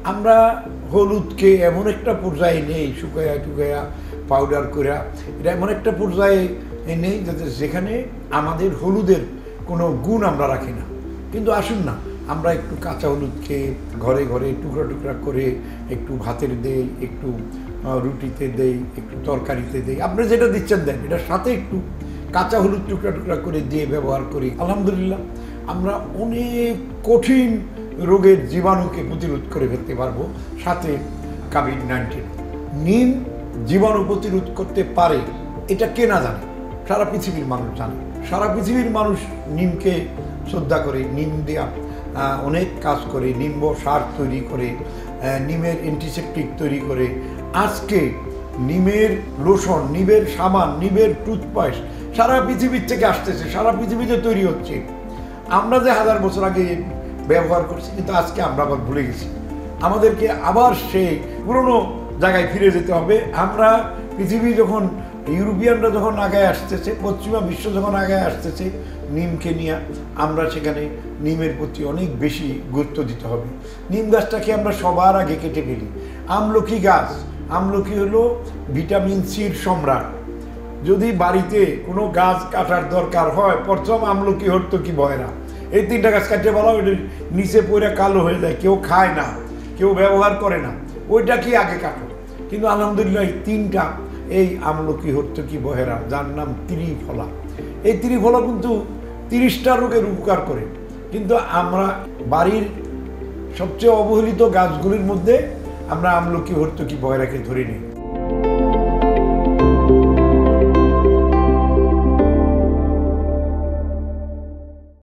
আমরা হলুদকে এমন একটা পর্যায়ে নেই শুকায়া টুকায়া পাউডার করে, এটা এমন একটা পর্যায়ে নেই যাতে যেখানে আমাদের হলুদের কোনো গুণ আমরা রাখি না। কিন্তু আসুন না, আমরা একটু কাঁচা হলুদকে ঘরে ঘরে টুকরা টুকরা করে একটু ভাতের দেই, একটু রুটিতে দেই, একটু তরকারিতে দেই, আপনি যেটা দিচ্ছেন দেন, এটার সাথে একটু কাঁচা হলুদ টুকরা টুকরা করে দিয়ে ব্যবহার করি। আলহামদুলিল্লাহ আমরা অনেক কঠিন রোগের জীবাণুকে প্রতিরোধ করে ফেলতে পারবো। সাথে কোভিড-19 নিম জীবাণু প্রতিরোধ করতে পারে, এটা কে না জানে? সারা পৃথিবীর মানুষ জানে। সারা পৃথিবীর মানুষ নিমকে শ্রদ্ধা করে, নিম দেয়া অনেক কাজ করে, নিম্ব সার তৈরি করে, নিমের অ্যান্টিসেপটিক তৈরি করে। আজকে নিমের লোশন, নিমের সাবান, নিমের টুথপেস্ট সারা পৃথিবীর থেকে আসতেছে, সারা পৃথিবীতে তৈরি হচ্ছে। আমরা যে 1000 বছর আগে ব্যবহার করছি, কিন্তু আজকে আমরা আবার ভুলে গেছি। আমাদেরকে আবার সেই পুরনো জায়গায় ফিরে যেতে হবে। আমরা পৃথিবী যখন, ইউরোপিয়ানরা যখন আগায় আসতেছে, পশ্চিমা বিশ্ব যখন আগায় আসতেছে নিমকে নিয়ে, আমরা সেখানে নিমের প্রতি অনেক বেশি গুরুত্ব দিতে হবে। নিম গাছটাকে আমরা সবার আগে কেটে ফেলি। আমলকি গাছ, আমলকি হলো ভিটামিন সির সম্রাট। যদি বাড়িতে কোনো গাছ কাটার দরকার হয়, প্রথম আমলকি হর্তকি বয়রা, এই 3টা গাছ কাটতে বলা, ওইটা নিচে পড়ে কালো হয়ে যায়, কেউ খায় না, কেউ ব্যবহার করে না, ওইটা কি আগে কাটো। কিন্তু আলহামদুলিল্লাহ এই 3টা, এই আমলকি হর্তকি বহেরা, যার নাম ত্রিফলা, এই ত্রিফলা কিন্তু 30টা রোগের উপকার করে। কিন্তু আমরা বাড়ির সবচেয়ে অবহেলিত গাছগুলির মধ্যে আমরা আমলকি হর্তকি বহেরাকে ধরে নিই।